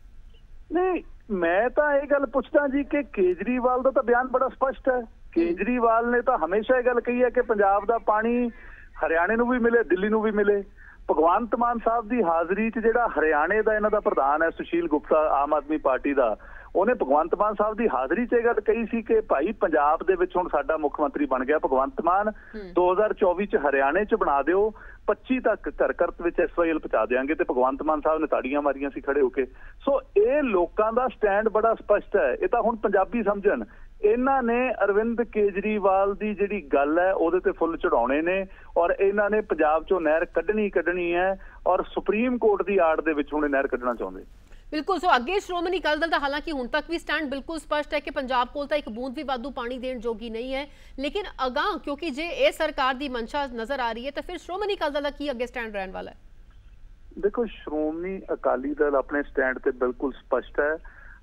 ਨਹੀਂ, ਮੈਂ ਤਾਂ ਇਹ ਗੱਲ ਪੁੱਛਦਾ ਜੀ ਕਿ ਕੇਜਰੀਵਾਲ ਦਾ ਤਾਂ ਬਿਆਨ ਬੜਾ ਸਪਸ਼ਟ ਹੈ। ਕੇਜਰੀਵਾਲ ਨੇ ਤਾਂ ਹਮੇਸ਼ਾ ਇਹ ਗੱਲ ਕਹੀ ਹੈ ਕਿ ਪੰਜਾਬ ਦਾ ਪਾਣੀ ਹਰਿਆਣੇ ਨੂੰ ਵੀ ਮਿਲੇ, ਦਿੱਲੀ ਨੂੰ ਵੀ ਮਿਲੇ। ਭਗਵੰਤ ਮਾਨ ਸਾਹਿਬ ਦੀ ਹਾਜ਼ਰੀ 'ਚ ਜਿਹੜਾ ਹਰਿਆਣੇ ਦਾ ਇਹਨਾਂ ਦਾ ਪ੍ਰਧਾਨ ਹੈ ਸੁਸ਼ੀਲ ਗੁਪਤਾ ਆਮ ਆਦਮੀ ਪਾਰਟੀ ਦਾ, ਉਹਨੇ ਭਗਵੰਤ ਮਾਨ ਸਾਹਿਬ ਦੀ ਹਾਜ਼ਰੀ 'ਚ ਇਹ ਗੱਲ ਕਹੀ ਸੀ ਕਿ ਭਾਈ ਪੰਜਾਬ ਦੇ ਵਿੱਚ ਹੁਣ ਸਾਡਾ ਮੁੱਖ ਮੰਤਰੀ ਬਣ ਗਿਆ ਭਗਵੰਤ ਮਾਨ, ਦੋ ਹਜ਼ਾਰ ਚੌਵੀ 'ਚ ਹਰਿਆਣੇ 'ਚ ਬਣਾ ਦਿਓ, ਪੱਚੀ ਤੱਕ ਘਰ ਘਰ ਵਿੱਚ ਐਸ ਵਾਈ ਐਲ ਪਹੁੰਚਾ ਦੇਵਾਂਗੇ। ਤੇ ਭਗਵੰਤ ਮਾਨ ਸਾਹਿਬ ਨੇ ਤਾੜੀਆਂ ਮਾਰੀਆਂ ਸੀ ਖੜੇ ਹੋ ਕੇ। ਸੋ ਇਹ ਲੋਕਾਂ ਦਾ ਸਟੈਂਡ ਬੜਾ ਸਪਸ਼ਟ ਹੈ। ਇਹ ਤਾਂ ਹੁਣ ਪੰਜਾਬੀ ਸਮਝਣ, ਇਹਨਾਂ ਨੇ ਅਰਵਿੰਦ ਕੇਜਰੀਵਾਲ ਦੀ ਜਿਹੜੀ ਗੱਲ ਹੈ ਉਹਦੇ ਤੇ ਫੁੱਲ ਚੜਾਉਣੇ ਨੇ, ਔਰ ਇਹਨਾਂ ਨੇ ਪੰਜਾਬ 'ਚੋਂ ਨਹਿਰ ਕੱਢਣੀ ਕੱਢਣੀ ਹੈ, ਔਰ ਸੁਪਰੀਮ ਕੋਰਟ ਦੀ ਆੜ ਦੇ ਵਿੱਚ ਹੁਣ ਨਹਿਰ ਕੱਢਣਾ ਚਾਹੁੰਦੇ। ਬਿਲਕੁਲ, ਸੋ ਅੱਗੇ ਸ਼੍ਰੋਮਣੀ ਅਕਾਲੀ ਦਲ ਦਾ ਹਾਲਾਂਕਿ ਹੁਣ ਤੱਕ ਵੀ ਸਟੈਂਡ ਬਿਲਕੁਲ ਸਪਸ਼ਟ ਹੈ ਕਿ ਪੰਜਾਬ ਕੋਲ ਤਾਂ ਇੱਕ ਬੂੰਦ ਵੀ ਵਾਧੂ ਪਾਣੀ ਦੇਣ ਜੋਗੀ ਨਹੀਂ ਹੈ, ਲੇਕਿਨ ਅਗਾਂਹ ਕਿਉਂਕਿ ਜੇ ਇਹ ਸਰਕਾਰ ਦੀ ਮਨਸ਼ਾ ਨਜ਼ਰ ਆ ਰਹੀ ਹੈ ਤਾਂ ਫਿਰ ਸ਼੍ਰੋਮਣੀ ਅਕਾਲੀ ਦਲ ਦਾ ਕੀ ਅੱਗੇ ਸਟੈਂਡ ਰਹਿਣ ਵਾਲਾ ਹੈ? ਦੇਖੋ, ਸ਼੍ਰੋਮਣੀ ਅਕਾਲੀ ਦਲ ਆਪਣੇ ਸਟੈਂਡ ਤੇ ਬਿਲਕੁਲ ਸਪਸ਼ਟ ਹੈ।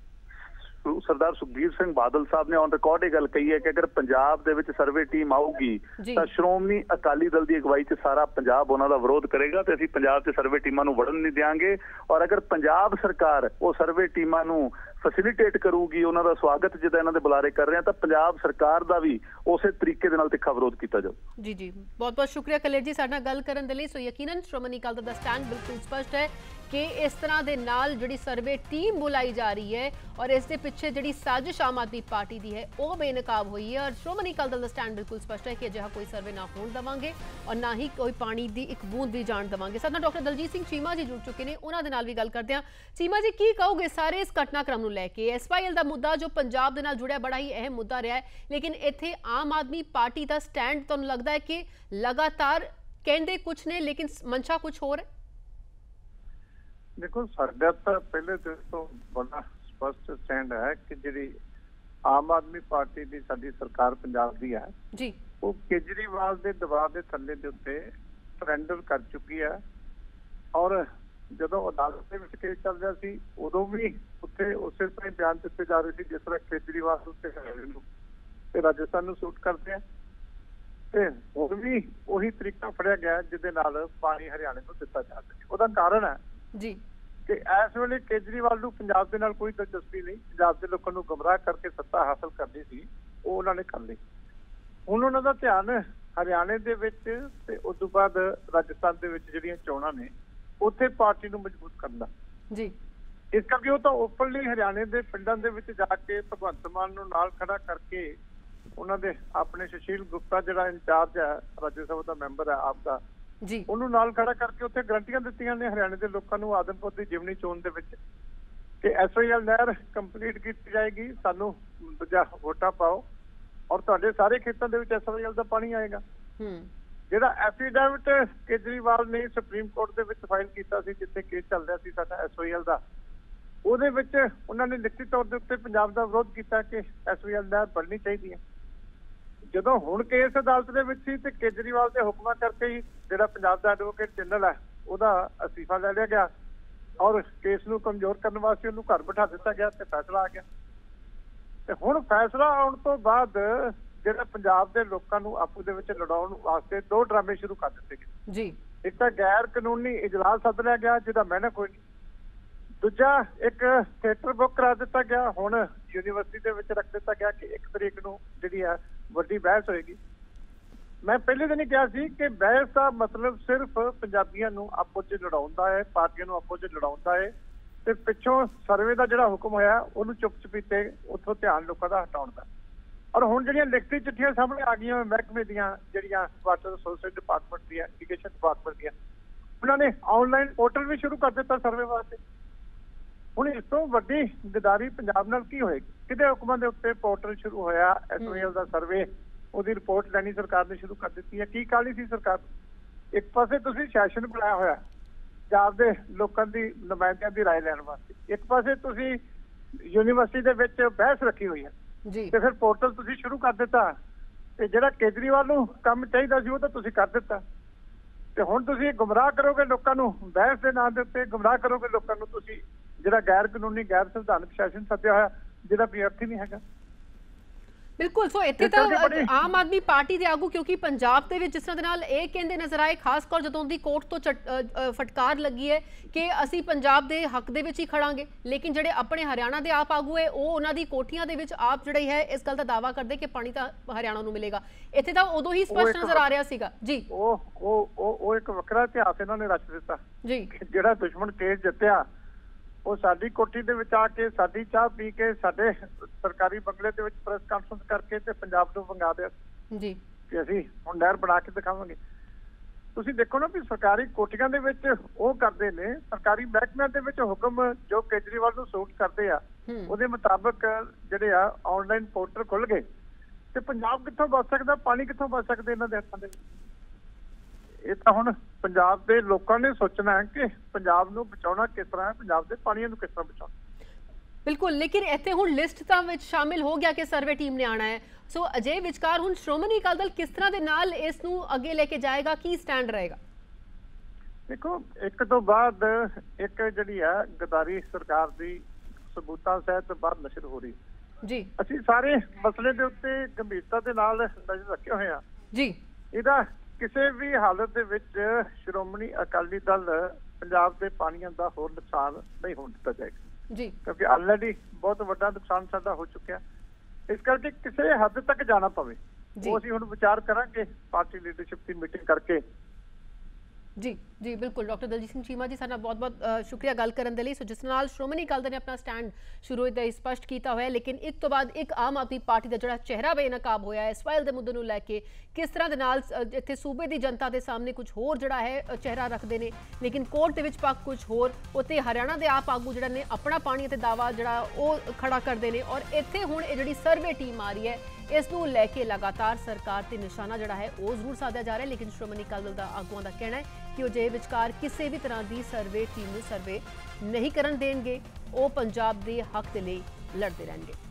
ਸਰਦਾਰ ਸੁਖਬੀਰ ਸਿੰਘ ਬਾਦਲ ਸਾਹਿਬ ਨੇ ਔਨ ਰਿਕਾਰਡ ਇਹ ਗੱਲ ਕਹੀ ਹੈ ਕਿ ਅਗਰ ਪੰਜਾਬ ਦੇ ਵਿੱਚ ਸਰਵੇ ਟੀਮ ਆਊਗੀ ਤਾਂ ਸ਼੍ਰੋਮਣੀ ਅਕਾਲੀ ਦਲ ਦੀ ਅਗਵਾਈ 'ਚ ਸਾਰਾ ਪੰਜਾਬ ਉਹਨਾਂ ਦਾ ਵਿਰੋਧ ਕਰੇਗਾ ਤੇ ਅਸੀਂ ਪੰਜਾਬ 'ਚ ਸਰਵੇ ਟੀਮਾਂ ਨੂੰ ਵੜਨ ਨਹੀਂ ਦਿਆਂਗੇ। ਔਰ ਅਗਰ ਪੰਜਾਬ ਸਰਕਾਰ ਉਹ ਸਰਵੇ ਟੀਮਾਂ ਨੂੰ ਫੈਸਿਲਿਟੇਟ ਕਰੂਗੀ, ਉਹਨਾਂ ਦਾ ਸਵਾਗਤ ਜਿੱਦਾਂ ਇਹਨਾਂ ਦੇ ਬੁਲਾਰੇ ਕਰ ਰਹੇ ਆ, ਤਾਂ ਪੰਜਾਬ ਸਰਕਾਰ ਦਾ ਵੀ ਉਸੇ ਤਰੀਕੇ ਦੇ ਨਾਲ ਤਿੱਖਾ ਵਿਰੋਧ ਕੀਤਾ ਜਾਊ। ਜੀ ਜੀ, ਬਹੁਤ ਬਹੁਤ ਸ਼ੁਕਰੀਆ ਕਲੇਰ ਜੀ ਸਾਡੇ ਨਾਲ ਗੱਲ ਕਰਨ ਦੇ ਲਈ। ਸੋ ਯਕੀਨਨ ਸ਼੍ਰੋਮਣੀ ਅਕਾਲੀ ਦਲ ਦਾ ਸਟੈਂਡ ਬਿਲਕੁਲ ਸਪਸ਼ਟ ਹੈ ਕਿ ਇਸ ਤਰ੍ਹਾਂ ਦੇ ਨਾਲ ਜਿਹੜੀ ਸਰਵੇ ਟੀਮ ਬੁਲਾਈ ਜਾ ਰਹੀ ਹੈ ਔਰ ਇਸ ਦੇ ਪਿੱਛੇ ਜਿਹੜੀ ਸਾਜ਼ਿਸ਼ ਆਮ ਆਦਮੀ ਪਾਰਟੀ ਦੀ ਹੈ ਉਹ ਬੇਨਕਾਬ ਹੋਈ ਹੈ। ਔਰ ਸ਼੍ਰੋਮਣੀ ਅਕਾਲੀ ਦਲ ਦਾ ਸਟੈਂਡ ਬਿਲਕੁਲ ਸਪਸ਼ਟ ਹੈ ਕਿ ਅਜਿਹਾ ਕੋਈ ਸਰਵੇ ਨਾ ਹੋਣ ਦੇਵਾਂਗੇ ਔਰ ਨਾ ਹੀ ਕੋਈ ਪਾਣੀ ਦੀ ਇੱਕ ਬੂੰਦ ਵੀ ਜਾਣ ਦੇਵਾਂਗੇ। ਸਾਡੇ ਨਾਲ ਡਾਕਟਰ ਦਲਜੀਤ ਸਿੰਘ ਚੀਮਾ ਜੀ ਜੁੜ ਚੁੱਕੇ ਨੇ, ਉਹਨਾਂ ਦੇ ਨਾਲ ਵੀ ਗੱਲ ਕਰਦੇ ਹਾਂ। ਚੀਮਾ ਜੀ, ਕੀ ਕਹੋਗੇ ਸਾਰੇ ਇਸ ਘਟਨਾਕ੍ਰਮ ਨੂੰ ਲੈ ਕੇ? ਐਸ ਵਾਈ ਐਲ ਦਾ ਮੁੱਦਾ ਜੋ ਪੰਜਾਬ ਦੇ ਨਾਲ ਜੁੜਿਆ ਬੜਾ ਹੀ ਅਹਿਮ ਮੁੱਦਾ ਰਿਹਾ ਹੈ, ਲੇਕਿਨ ਇੱਥੇ ਆਮ ਆਦਮੀ ਪਾਰਟੀ ਦਾ ਸਟੈਂਡ ਤੁਹਾਨੂੰ ਲੱਗਦਾ ਹੈ ਕਿ ਲਗਾਤਾਰ ਕਹਿੰਦੇ ਕੁਝ ਨੇ ਲੇਕਿਨ ਮਨਸ਼ਾ ਕੁਝ ਹੋਰ ਹੈ? ਦੇਖੋ, ਸਾਡਾ ਤਾਂ ਪਹਿਲੇ ਦਿਨ ਤੋਂ ਬੜਾ ਸਪਸ਼ਟ ਸਟੈਂਡ ਹੈ ਕਿ ਜਿਹੜੀ ਆਮ ਆਦਮੀ ਪਾਰਟੀ ਦੀ ਸਾਡੀ ਸਰਕਾਰ ਪੰਜਾਬ ਦੀ ਹੈ ਜੀ, ਉਹ ਕੇਜਰੀਵਾਲ ਦੇ ਦਬਾਅ ਦੇ ਥੱਲੇ ਦੇ ਉੱਤੇ ਸਰੈਂਡਰ ਕਰ ਚੁੱਕੀ ਹੈ। ਔਰ ਜਦੋਂ ਅਦਾਲਤ ਦੇ ਵਿੱਚ ਕੇਸ ਚੱਲ ਰਿਹਾ ਸੀ ਉਦੋਂ ਵੀ ਉੱਥੇ ਉਸੇ ਤਰ੍ਹਾਂ ਬਿਆਨ ਦਿੱਤੇ ਜਾ ਰਹੇ ਸੀ ਜਿਸ ਤਰ੍ਹਾਂ ਕੇਜਰੀਵਾਲ ਉੱਤੇ ਨੂੰ ਤੇ ਰਾਜਸਥਾਨ ਨੂੰ ਸੂਟ ਕਰਦੇ ਆ, ਤੇ ਹੁਣ ਵੀ ਉਹੀ ਤਰੀਕਾ ਫੜਿਆ ਗਿਆ ਜਿਹਦੇ ਨਾਲ ਪਾਣੀ ਹਰਿਆਣੇ ਨੂੰ ਦਿੱਤਾ ਜਾ ਸਕੇ। ਉਹਦਾ ਕਾਰਨ ਹੈ ਜੀ ਕਿ ਇਸ ਵੇਲੇ ਕੇਜਰੀਵਾਲ ਨੂੰ ਪੰਜਾਬ ਦੇ ਨਾਲ ਕੋਈ ਦਿਲਚਸਪੀ ਨਹੀਂ, ਪੰਜਾਬ ਦੇ ਲੋਕਾਂ ਨੂੰ ਗੁੰਮਰਾਹ ਕਰਕੇ ਸੱਤਾ ਹਾਸਲ ਕਰਨੀ ਸੀ, ਉਹ ਉਹਨਾਂ ਨੇ ਕਰ ਲਈ। ਹੁਣ ਉਹਨਾਂ ਦਾ ਧਿਆਨ ਹਰਿਆਣੇ ਦੇ ਵਿੱਚ ਤੇ ਉਸ ਤੋਂ ਬਾਅਦ ਰਾਜਸਥਾਨ ਦੇ ਵਿੱਚ ਜਿਹੜੀਆਂ ਚੋਣਾਂ ਨੇ ਉੱਥੇ ਪਾਰਟੀ ਨੂੰ ਮਜ਼ਬੂਤ ਕਰਨਾ ਜੀ। ਇਸ ਕਰਕੇ ਉਹ ਤਾਂ ਓਪਨਲੀ ਹਰਿਆਣੇ ਦੇ ਪਿੰਡਾਂ ਦੇ ਵਿੱਚ ਜਾ ਕੇ ਭਗਵੰਤ ਮਾਨ ਨੂੰ ਨਾਲ ਖੜਾ ਕਰਕੇ ਉਹਨਾਂ ਦੇ ਆਪਣੇ ਸੁਸ਼ੀਲ ਗੁਪਤਾ ਜਿਹੜਾ ਇੰਚਾਰਜ ਹੈ, ਰਾਜ ਸਭਾ ਦਾ ਮੈਂਬਰ ਹੈ ਆਪ ਦਾ ਜੀ, ਉਹਨੂੰ ਨਾਲ ਖੜਾ ਕਰਕੇ ਉੱਥੇ ਗਰੰਟੀਆਂ ਦਿੱਤੀਆਂ ਨੇ ਹਰਿਆਣੇ ਦੇ ਲੋਕਾਂ ਨੂੰ ਆਦਮਪੁਰ ਦੀ ਜਿਮਨੀ ਚੋਣ ਦੇ ਵਿੱਚ ਕਿ ਐਸ ਵਾਈ ਐਲ ਨਹਿਰ ਕੰਪਲੀਟ ਕੀਤੀ ਜਾਏਗੀ, ਸਾਨੂੰ ਦੂਜਾ ਵੋਟਾਂ ਪਾਓ ਔਰ ਤੁਹਾਡੇ ਸਾਰੇ ਖੇਤਾਂ ਦੇ ਵਿੱਚ ਐਸ ਵਾਈ ਐਲ ਦਾ ਪਾਣੀ ਆਏਗਾ। ਜਿਹੜਾ ਐਫੀਡੈਵਿਟ ਕੇਜਰੀਵਾਲ ਨੇ ਸੁਪਰੀਮ ਕੋਰਟ ਦੇ ਵਿੱਚ ਫਾਈਲ ਕੀਤਾ ਸੀ ਜਿੱਥੇ ਕੇਸ ਚੱਲ ਰਿਹਾ ਸੀ ਸਾਡਾ ਐਸ ਵਾਈ ਐਲ ਦਾ, ਉਹਦੇ ਵਿੱਚ ਉਹਨਾਂ ਨੇ ਲਿਖਤੀ ਤੌਰ ਦੇ ਉੱਤੇ ਪੰਜਾਬ ਦਾ ਵਿਰੋਧ ਕੀਤਾ ਕਿ ਐਸ ਵਾਈ ਐਲ ਨਹਿਰ ਬਣਨੀ ਚਾਹੀਦੀ ਹੈ। ਜਦੋਂ ਹੁਣ ਕੇਸ ਅਦਾਲਤ ਦੇ ਵਿੱਚ ਸੀ ਤੇ ਕੇਜਰੀਵਾਲ ਦੇ ਹੁਕਮਾਂ ਕਰਕੇ ਹੀ ਜਿਹੜਾ ਪੰਜਾਬ ਦਾ ਐਡਵੋਕੇਟ ਜਨਰਲ ਹੈ ਉਹਦਾ ਅਸਤੀਫਾ ਲੈ ਲਿਆ ਗਿਆ और केस ਨੂੰ ਕਮਜ਼ੋਰ ਕਰਨ ਵਾਸਤੇ ਉਹਨੂੰ ਘਰ ਬਿਠਾ ਦਿੱਤਾ ਗਿਆ ਤੇ ਫੈਸਲਾ ਆ ਗਿਆ। ਤੇ ਹੁਣ ਫੈਸਲਾ ਆਉਣ ਤੋਂ ਬਾਅਦ ਜਿਹੜਾ ਪੰਜਾਬ ਦੇ ਲੋਕਾਂ ਨੂੰ ਆਪੂ ਦੇ ਵਿੱਚ ਲੜਾਉਣ ਵਾਸਤੇ ਦੋ ਡਰਾਮੇ ਸ਼ੁਰੂ ਕਰ ਦਿੱਤੇ ਗਏ ਜੀ। ਇੱਕ ਤਾਂ ਗੈਰ ਕਾਨੂੰਨੀ ਇਜਲਾਸ ਸੱਦ ਲਿਆ ਗਿਆ ਜਿਹਦਾ ਮੈਨੇ ਕੋਈ ਨਹੀਂ, ਦੂਜਾ ਇੱਕ ਥੀਏਟਰ ਬੁੱਕ ਕਰਾ ਦਿੱਤਾ ਗਿਆ। ਹੁਣ ਯੂਨੀਵਰਸਿਟੀ ਦੇ ਵਿੱਚ ਰੱਖ ਦਿੱਤਾ ਗਿਆ ਕਿ ਇੱਕ ਤਰੀਕ ਨੂੰ ਜਿਹੜੀ ਆ ਵੱਡੀ ਬਹਿਸ ਹੋਏਗੀ। ਮੈਂ ਪਹਿਲੇ ਦਿਨ ਹੀ ਕਿਹਾ ਸੀ ਕਿ ਬਹਿਸ ਦਾ ਮਤਲਬ ਸਿਰਫ ਪੰਜਾਬੀਆਂ ਨੂੰ ਆਪੋ 'ਚ ਲੜਾਉਣ ਦਾ ਹੈ, ਪਾਰਟੀਆਂ ਨੂੰ ਆਪੋ 'ਚ ਲੜਾਉਣ ਦਾ ਹੈ ਤੇ ਪਿੱਛੋਂ ਸਰਵੇ ਦਾ ਜਿਹੜਾ ਹੁਕਮ ਹੋਇਆ ਉਹਨੂੰ ਚੁੱਪ ਚਪੀਤੇ ਉੱਥੋਂ ਧਿਆਨ ਲੋਕਾਂ ਦਾ ਹਟਾਉਣ ਦਾ। ਔਰ ਹੁਣ ਜਿਹੜੀਆਂ ਲਿਖਤੀ ਚਿੱਠੀਆਂ ਸਾਹਮਣੇ ਆ ਗਈਆਂ ਮਹਿਕਮੇ ਦੀਆਂ, ਜਿਹੜੀਆਂ ਵਾਟਰ ਰਿਸੋਰਸਿਸ ਡਿਪਾਰਟਮੈਂਟ ਦੀਆਂ, ਇਰੀਗੇਸ਼ਨ ਡਿਪਾਰਟਮੈਂਟ ਦੀਆਂ, ਉਹਨਾਂ ਨੇ ਆਨਲਾਈਨ ਪੋਰਟਲ ਵੀ ਸ਼ੁਰੂ ਕਰ ਦਿੱਤਾ ਸਰਵੇ ਵਾਸਤੇ। ਹੁਣ ਇਸ ਤੋਂ ਵੱਡੀ ਗਦਾਰੀ ਪੰਜਾਬ ਨਾਲ ਕੀ ਹੋਏਗੀ? ਕਿਹਦੇ ਹੁਕਮਾਂ ਦੇ ਉੱਤੇ ਪੋਰਟਲ ਸ਼ੁਰੂ ਹੋਇਆ, ਐਸਓਐਲ ਦਾ ਸਰਵੇ, ਉਹਦੀ ਰਿਪੋਰਟ ਲੈਣੀ ਸਰਕਾਰ ਨੇ ਸ਼ੁਰੂ ਕਰ ਦਿੱਤੀ ਹੈ। ਕੀ ਕਾਹਲੀ ਸੀ ਸਰਕਾਰ? ਇੱਕ ਪਾਸੇ ਤੁਸੀਂ ਸੈਸ਼ਨ ਬਣਾਇਆ ਹੋਇਆ ਪੰਜਾਬ ਦੇ ਲੋਕਾਂ ਦੀ ਨੁਮਾਇੰਦਿਆਂ ਦੀ ਰਾਏ ਲੈਣ ਵਾਸਤੇ, ਇੱਕ ਪਾਸੇ ਤੁਸੀਂ ਯੂਨੀਵਰਸਿਟੀ ਦੇ ਵਿੱਚ ਬਹਿਸ ਰੱਖੀ ਹੋਈ ਹੈ ਜੀ, ਤੇ ਫਿਰ ਪੋਰਟਲ ਤੁਸੀਂ ਸ਼ੁਰੂ ਕਰ ਦਿੱਤਾ ਤੇ ਜਿਹੜਾ ਕੇਜਰੀਵਾਲ ਨੂੰ ਕੰਮ ਚਾਹੀਦਾ ਸੀ ਉਹ ਤਾਂ ਤੁਸੀਂ ਕਰ ਦਿੱਤਾ। ਤੇ ਹੁਣ ਤੁਸੀਂ ਗੁੰਮਰਾਹ ਕਰੋਗੇ ਲੋਕਾਂ ਨੂੰ, ਬਹਿਸ ਦੇ ਨਾਂ ਦੇ ਉੱਤੇ ਗੁੰਮਰਾਹ ਕਰੋਗੇ ਲੋਕਾਂ ਨੂੰ ਤੁਸੀਂ, ਜਿਹੜਾ ਗੈਰ ਕਾਨੂੰਨੀ ਗੈਰ ਸੰਵਿਧਾਨਕ ਸੈਸ਼ਨ ਸੱਦਿਆ ਹੋਇਆ ਜਿਹਦਾ ਕੋਈ ਅਰਥ ਹੀ ਨਹੀਂ ਹੈਗਾ। ਬਿਲਕੁਲ। ਸੋ ਇੱਥੇ ਤਾਂ ਆਮ ਆਦਮੀ ਪਾਰਟੀ ਦੇ ਆਗੂ ਕਿਉਂਕਿ ਪੰਜਾਬ ਦੇ ਵਿੱਚ ਜਿਸ ਤਰ੍ਹਾਂ ਦੇ ਨਾਲ ਇਹ ਕਹਿੰਦੇ ਨਜ਼ਰ ਆਏ, ਖਾਸ ਕਰ ਜਦੋਂ ਦੀ ਕੋਰਟ ਤੋਂ ਫਟਕਾਰ ਲੱਗੀ ਹੈ ਕਿ ਅਸੀਂ ਪੰਜਾਬ ਦੇ ਹੱਕ ਦੇ ਵਿੱਚ ਹੀ ਖੜਾਂਗੇ, ਲੇਕਿਨ ਜਿਹੜੇ ਆਪਣੇ ਹਰਿਆਣਾ ਦੇ ਆਪ ਆਗੂ ਹੈ ਉਹ ਉਹਨਾਂ ਦੀ ਕੋਠੀਆਂ ਦੇ ਵਿੱਚ ਆਪ ਜਿਹੜਾ ਹੈ ਇਸ ਗੱਲ ਦਾ ਦਾਅਵਾ ਕਰਦੇ ਕਿ ਪਾਣੀ ਤਾਂ ਹਰਿਆਣਾ ਨੂੰ ਮਿਲੇਗਾ। ਇੱਥੇ ਤਾਂ ਉਦੋਂ ਹੀ ਸਪਸ਼ਟ ਨਜ਼ਰ ਆ ਰਿਹਾ ਸੀਗਾ ਜੀ। ਉਹ ਉਹ ਉਹ ਇੱਕ ਵੱਖਰਾ ਇਤਿਹਾਸ ਇਹਨਾਂ ਨੇ ਰਚ ਦਿੱਤਾ ਜੀ। ਜਿਹੜਾ ਦੁਸ਼ਮਣ ਕੇਸ ਜਿੱਤਿਆ ਉਹ ਸਾਡੀ ਕੋਠੀ ਦੇ ਵਿੱਚ ਆ ਕੇ ਸਾਡੀ ਚਾਹ ਪੀ ਕੇ ਸਾਡੇ ਸਰਕਾਰੀ ਬੰਗਲੇ ਦੇ ਵਿੱਚ ਪ੍ਰੈਸ ਕਾਨਫਰੰਸ ਕਰਕੇ ਤੇ ਪੰਜਾਬ ਨੂੰ ਵੰਗਾ ਦਿਆ ਜੀ ਕਿ ਅਸੀਂ ਹੁਣ ਨਹਿਰ ਬਣਾ ਕੇ ਦਿਖਾਵਾਂਗੇ। ਤੁਸੀਂ ਦੇਖੋ ਨਾ ਵੀ ਸਰਕਾਰੀ ਕੋਠੀਆਂ ਦੇ ਵਿੱਚ ਉਹ ਕਰਦੇ ਨੇ, ਸਰਕਾਰੀ ਮਹਿਕਮਿਆਂ ਦੇ ਵਿੱਚ ਹੁਕਮ ਜੋ ਕੇਜਰੀਵਾਲ ਨੂੰ ਸੂਟ ਕਰਦੇ ਆ ਉਹਦੇ ਮੁਤਾਬਕ ਜਿਹੜੇ ਆ ਆਨਲਾਈਨ ਪੋਰਟਲ ਖੁੱਲ ਗਏ ਤੇ ਪੰਜਾਬ ਕਿੱਥੋਂ ਬਚ ਸਕਦਾ, ਪਾਣੀ ਕਿੱਥੋਂ ਬਚ ਸਕਦੇ ਇਹਨਾਂ ਦੇ ਹੱਥਾਂ ਦੇ? ਇਹ ਤਾਂ ਹੁਣ ਪੰਜਾਬ ਦੇ ਲੋਕਾਂ ਨੇ ਸੋਚਣਾ ਹੈ ਕਿ ਪੰਜਾਬ ਨੂੰ ਬਚਾਉਣਾ ਕਿਸ ਤਰ੍ਹਾਂ ਹੈ, ਪੰਜਾਬ ਦੇ ਪਾਣੀਆਂ ਨੂੰ ਕਿਸ ਤਰ੍ਹਾਂ ਬਚਾਉਣਾ। ਬਿਲਕੁਲ, ਲੇਕਿਨ ਇੱਥੇ ਹੁਣ ਲਿਸਟ ਤਾਂ ਵਿੱਚ ਸ਼ਾਮਿਲ ਹੋ ਗਿਆ ਕਿ ਸਰਵੇ ਟੀਮ ਨੇ ਆਣਾ ਹੈ। ਸੋ ਅਜੇ ਵਿਚਕਾਰ ਹੁਣ ਸ਼੍ਰੋਮਣੀ ਅਕਾਲੀ ਦਲ ਕਿਸ ਤਰ੍ਹਾਂ ਦੇ ਨਾਲ ਇਸ ਨੂੰ ਅੱਗੇ ਲੈ ਕੇ ਜਾਏਗਾ, ਕੀ ਸਟੈਂਡ ਰਹੇਗਾ? ਦੇਖੋ, ਇੱਕ ਤੋਂ ਬਾਅਦ ਇੱਕ ਜਿਹੜੀ ਆ ਗਦਾਰੀ ਸਰਕਾਰ ਦੀ ਸਬੂਤਾਂ ਸਹਿਤ ਬਾਹਰ ਨਸ਼ਰ ਹੋ ਰਹੀ ਜੀ। ਅਸੀਂ ਸਾਰੇ ਮਸਲੇ ਦੇ ਉੱਤੇ ਗੰਭੀਰਤਾ ਦੇ ਨਾਲ ਨਜ਼ਰ ਰੱਖੇ ਹੋਏ ਆ ਜੀ। ਇਹਦਾ ਕਿਸੇ ਵੀ ਹਾਲਤ ਦੇ ਵਿੱਚ ਸ਼੍ਰੋਮਣੀ ਅਕਾਲੀ ਦਲ ਪੰਜਾਬ ਦੇ ਪਾਣੀਆਂ ਦਾ ਹੋਰ ਨੁਕਸਾਨ ਨਹੀਂ ਹੋਣ ਦਿੱਤਾ ਜਾਏਗਾ ਜੀ, ਕਿਉਂਕਿ ਆਲਰੇਡੀ ਬਹੁਤ ਵੱਡਾ ਨੁਕਸਾਨ ਸਾਡਾ ਹੋ ਚੁੱਕਿਆ। ਇਸ ਕਰਕੇ ਕਿਸੇ ਹੱਦ ਤੱਕ ਜਾਣਾ ਪਵੇ ਉਹ ਅਸੀਂ ਹੁਣ ਵਿਚਾਰ ਕਰਾਂਗੇ ਪਾਰਟੀ ਲੀਡਰਸ਼ਿਪ ਦੀ ਮੀਟਿੰਗ ਕਰਕੇ ਜੀ। ਜੀ ਬਿਲकुल। डॉक्टर दलजीत सिंह चीमा जी साडा बहुत बहुत शुक्रिया गल करन दे लई। सो जिस नाल श्रोमणी अकाली दल ने अपना स्टैंड शुरू होते ही स्पष्ट किया होया, लेकिन एक तो बाद एक आम आदमी पार्टी का जिहड़ा चेहरा बेनकाब होया है एसवाइल के मुद्दे नूं लैके किस तरह दे नाल इत्थे सूबे की जनता के सामने कुछ होर जिहड़ा है चेहरा रखते हैं, लेकिन कोर्ट दे विच पक्ष कुछ होर, उत्ते हरियाणा के आप आगू जिहड़ा ने अपना पानी ते दावा जिहड़ा ओह खड़ा करते हैं। और इत्थे हुण इह जिहड़ी सर्वे टीम आ रही है इस नूं लैके लगातार सरकार ते निशाना जिहड़ा है वह जरूर साधा जा रहा है, लेकिन श्रोमणी अकाली दल दा आगुआं दा कहना है कि वो जे विचकार किसी भी तरह की सर्वे टीम नूं सर्वे नहीं करन देणगे, वो पंजाब दे हक दे लई लड़ते रहेंगे।